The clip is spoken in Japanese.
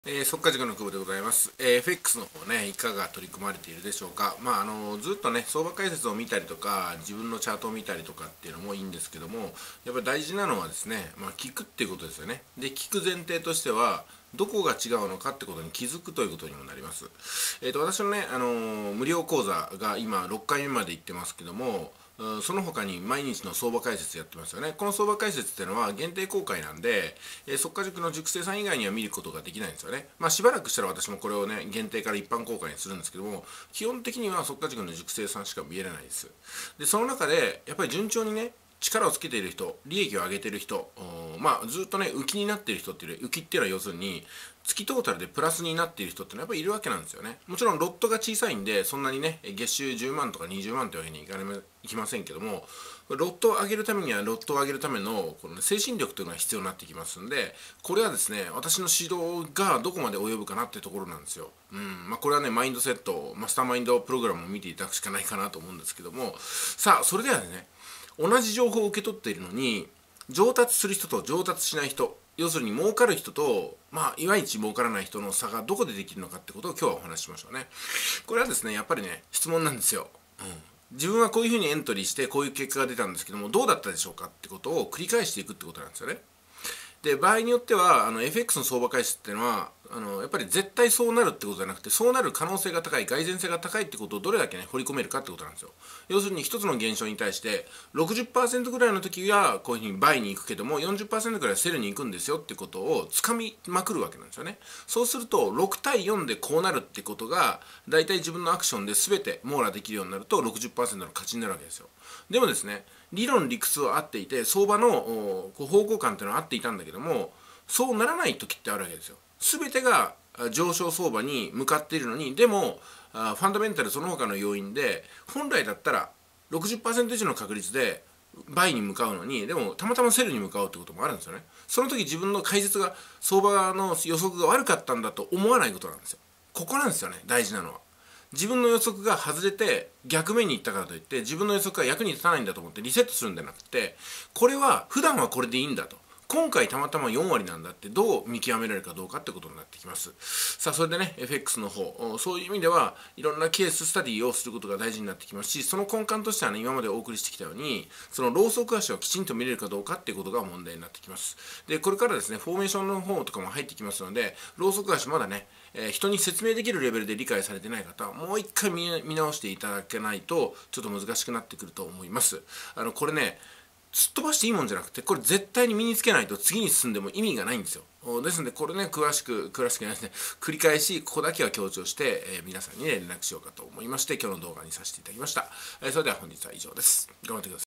速稼塾の久保でございます。FX の方ね、いかが取り組まれているでしょうか。ずっとね、相場解説を見たりとか、自分のチャートを見たりとかっていうのもいいんですけども、やっぱり大事なのはですね、聞くっていうことですよね。で、聞く前提としては、どこが違うのかってことに気づくということにもなります。私のね、無料講座が今6回目まで行ってますけども、その他に毎日の相場解説やってますよね。この相場解説っていうのは限定公開なんで、速稼塾の塾生さん以外には見ることができないんですよね。しばらくしたら私もこれをね、限定から一般公開にするんですけども、基本的には速稼塾の塾生さんしか見れないです。で、その中で、やっぱり順調にね、力をつけている人、利益を上げている人、ずっとね、浮きになっている人っていう、浮きっていうのは要するに、月トータルでプラスになっている人ってのはやっぱりいるわけなんですよね。もちろんロットが小さいんで、そんなにね、月収10万とか20万というわけにいきませんけども、ロットを上げるためには、ロットを上げるためのこの、ね、精神力というのが必要になってきますんで、これはですね、私の指導がどこまで及ぶかなっていうところなんですよ。これはね、マインドセット、マスターマインドプログラムを見ていただくしかないかなと思うんですけども、さあ、それではね、同じ情報を受け取っているのに、上達する人と上達しない人、要するに儲かる人と、いまいち儲からない人の差がどこでできるのかってことを今日はお話ししましょうね。これはですね、やっぱりね、質問なんですよ。自分はこういうふうにエントリーしてこういう結果が出たんですけども、どうだったでしょうかってことを繰り返していくってことなんですよね。で、場合によってはFX の相場回数っていうのはやっぱり絶対そうなるってことじゃなくて、そうなる可能性が高い、蓋然性が高いってことをどれだけね掘り込めるかってことなんですよ。要するに一つの現象に対して 60% ぐらいの時はこういうふうにバイに行くけども 40% ぐらいはセルに行くんですよってことをつかみまくるわけなんですよね。そうすると6対4でこうなるってことが大体自分のアクションで全て網羅できるようになると 60% の勝ちになるわけですよ。でもですね、理論理屈は合っていて相場の方向感っていうのは合っていたんだけども、そうならない時ってあるわけですよ。全てが上昇相場に向かっているのに、でもファンダメンタルその他の要因で本来だったら 60% 以上の確率でバイに向かうのに、でもたまたまセルに向かうってこともあるんですよね。その時自分の解説が相場の予測が悪かったんだと思わないことなんですよ。ここなんですよね、大事なのは。自分の予測が外れて逆目に行ったからといって自分の予測が役に立たないんだと思ってリセットするんじゃなくて、これは普段はこれでいいんだと、今回たまたま4割なんだってどう見極められるかどうかってことになってきます。さあ、それでね FX の方、そういう意味ではいろんなケーススタディをすることが大事になってきますし、その根幹としてはね、今までお送りしてきたようにそのローソク足をきちんと見れるかどうかっていうことが問題になってきます。で、これからですねフォーメーションの方とかも入ってきますので、ローソク足まだね、人に説明できるレベルで理解されてない方はもう一回見直していただけないとちょっと難しくなってくると思います。これね、すっ飛ばしていいもんじゃなくて、これ絶対に身につけないと次に進んでも意味がないんですよ。ですのでこれね、詳しくないですね、繰り返しここだけは強調して、皆さんに、ね、連絡しようかと思いまして今日の動画にさせていただきました。それでは本日は以上です。頑張ってください。